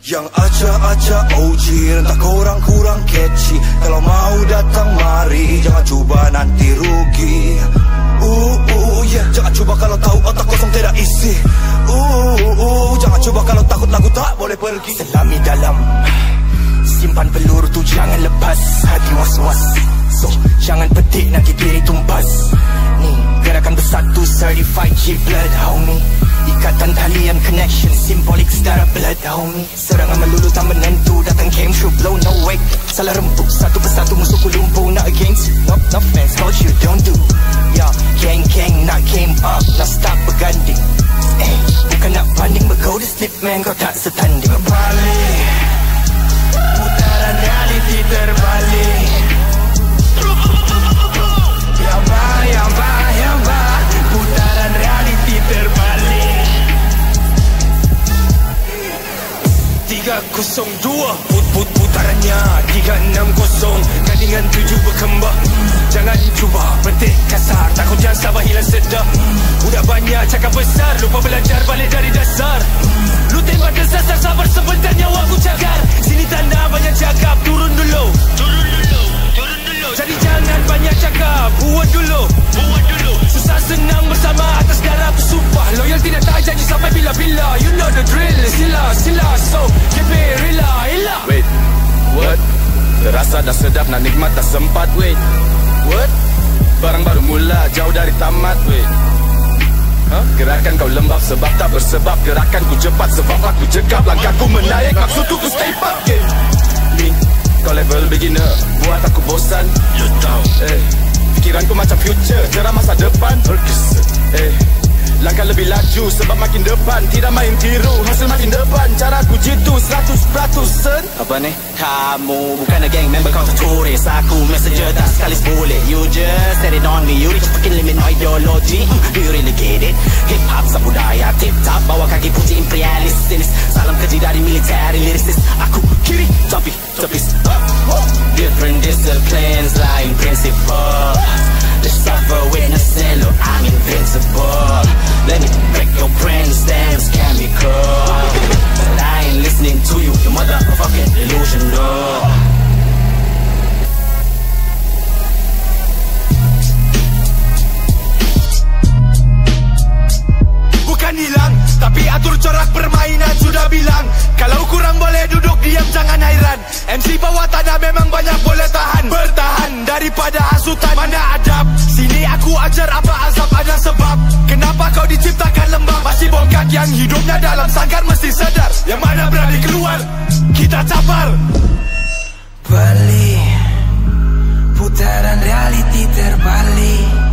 Yang acak-acak OG entah korang kurang catchy. Kalau mau datang mari, jangan cuba nanti rugi. Yeah. Jangan cuba kalau tahu otak kosong tidak isi. Jangan cuba kalau takut lagu tak boleh pergi. Selami dalam, simpan peluru tu jangan lepas. Hati was-was, so jangan petik nanti diri tumpas. Ni gerakan bersatu, certified G-blood homie. Ikatan talian connection, symbolic darah blood homie. Serangan melulu tak menentu, datang came through blow no wake. Salah rempuk, satu persatu musuhku lumpuh. Not against you, no offense, what you don't do. Ya, gang nak came up, nak start berganding. Bukan nak banding, but go to sleep man, kau tak setanding. Berbalik, putaran reality terbalik. Yamba, putaran reality terbalik. 302 putarannya 360. Kandingan 7 berkembang. Jangan cuba petik kasar, takut jangan sabar hilang sedar. Udah banyak cakap besar, lupa belajar balik dari dasar. Lu tembak desasar, sabar sebentar nyawa ku cagar. Sini tanda banyak cakap, turun dulu. Jadi jangan banyak cakap, buat dulu. Susah senang bersama atas darah bersumpah. Loyal tidak tak janji sampai bila-bila. You know the drill, sila. So keep it rela. Wait, what? Terasa dah sedap, nak nikmat tak sempat. Wait, what? Barang baru mula, jauh dari tamat. Wait, gerakan kau lembab sebab tak bersebab. Gerakan ku cepat sebab aku cekap. Langkahku menaik, maksudku ku step up. Ni kau level beginner, buat aku bosan. You tahu, pikiranku macam future, cerah masa depan. Langkah lebih laju sebab makin depan. Tidak main tiru, hasil makin depan. Caraku jitu 100%. Apa ni? Kamu bukan a gang member, kau turis. Aku messenger tak sekali boleh. You just set it on me, you reach fucking limit no ideology. Do you really get it? Hip hop sa budaya tip top, bawa kaki putih imperialis. Salam keji dari military lyricist. Aku kiri, topis different disciplines, lain principle. Let's suffer witnessing, look I'm invincible. Let me break your brain stems chemical. But I ain't listening to you, you motherfucking delusional. Bukan hilang, tapi atur corak permainan sudah bilang. Kalau kurang boleh duduk diam jangan hairan. MC bawah tanah memang banyak boleh tahan. Bertahan daripada hasutan, mana adab. Sini aku ajar apa azab ada sebab. Kenapa kau diciptakan lembab. Masih bongkak yang hidupnya dalam sangkar mesti sadar. Yang mana berani keluar, kita capar. Balik, putaran reality terbalik.